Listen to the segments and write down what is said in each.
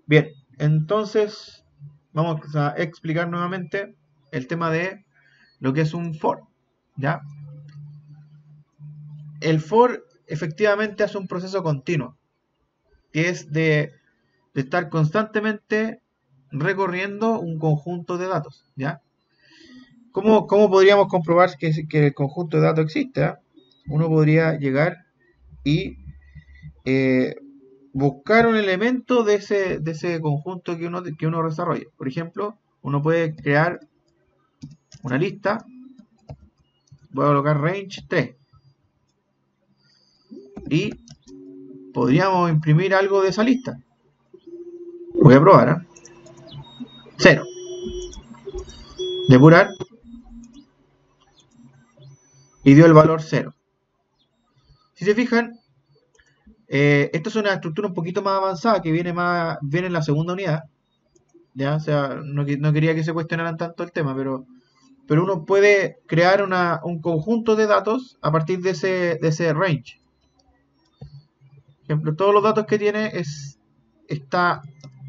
Bien, entonces vamos a explicar nuevamente el tema de lo que es un for, ¿ya? El for efectivamente hace un proceso continuo, que es de estar constantemente recorriendo un conjunto de datos, ¿ya? ¿Cómo podríamos comprobar que el conjunto de datos existe? ¿Ah? Uno podría llegar y eh, buscar un elemento de ese conjunto que uno desarrolla. Por ejemplo, uno puede crear una lista, voy a colocar range 3 y podríamos imprimir algo de esa lista. Voy a probar, ¿eh? 0. Depurar y dio el valor 0. Si se fijan, esto es una estructura un poquito más avanzada que viene en la segunda unidad. ¿Ya? O sea, no quería que se cuestionaran tanto el tema, pero uno puede crear un conjunto de datos a partir de ese range. Por ejemplo, todos los datos que tiene está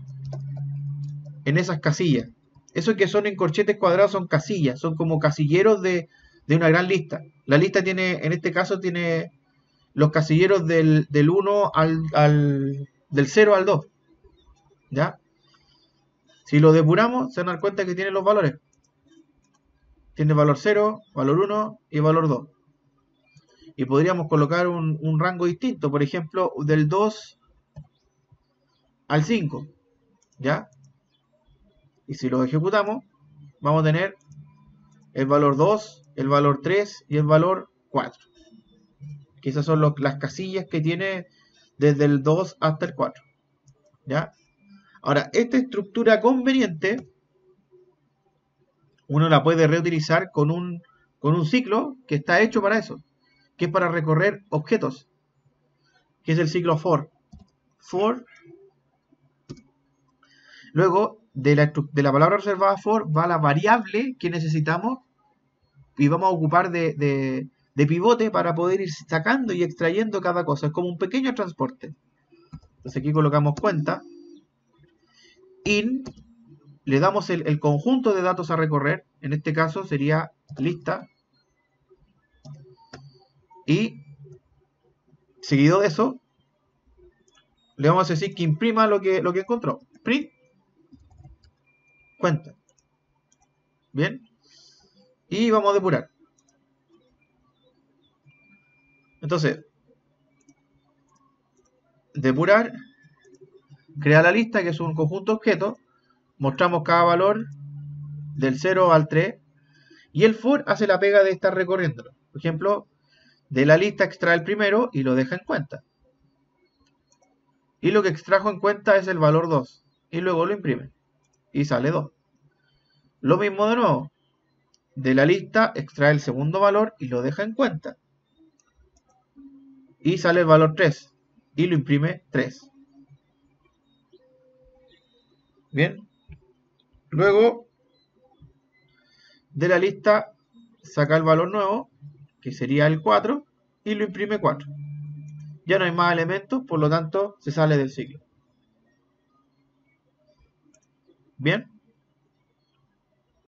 en esas casillas. Esos que son en corchetes cuadrados son casillas, son como casilleros de una gran lista. La lista tiene, en este caso, tiene los casilleros del 1 del 0 al 2. ¿Ya? Si lo depuramos, se van a dar cuenta que tiene los valores. Tiene valor 0, valor 1 y valor 2. Y podríamos colocar un rango distinto, por ejemplo, del 2 al 5. ¿Ya? Y si lo ejecutamos, vamos a tener el valor 2, el valor 3 y el valor 4. Que esas son las casillas que tiene desde el 2 hasta el 4. ¿Ya? Ahora, esta estructura conveniente uno la puede reutilizar con un ciclo que está hecho para eso, que es para recorrer objetos, que es el ciclo for. For, luego de la palabra reservada for va la variable que necesitamos y vamos a ocupar de pivote para poder ir sacando y extrayendo cada cosa. Es como un pequeño transporte. Entonces aquí colocamos cuenta. In, le damos el conjunto de datos a recorrer. En este caso sería lista. Y seguido de eso, le vamos a decir que imprima lo que encontró. Print cuenta. Bien. Y vamos a depurar. Entonces, depurar, crea la lista, que es un conjunto de objetos. Mostramos cada valor del 0 al 3. Y el for hace la pega de estar recorriéndolo. Por ejemplo, de la lista extrae el primero y lo deja en cuenta. Y lo que extrajo en cuenta es el valor 2. Y luego lo imprime. Y sale 2. Lo mismo de nuevo. De la lista extrae el segundo valor y lo deja en cuenta. Y sale el valor 3. Y lo imprime 3. Bien. Luego, de la lista saca el valor nuevo, que sería el 4, y lo imprime 4. Ya no hay más elementos, por lo tanto, se sale del ciclo. Bien.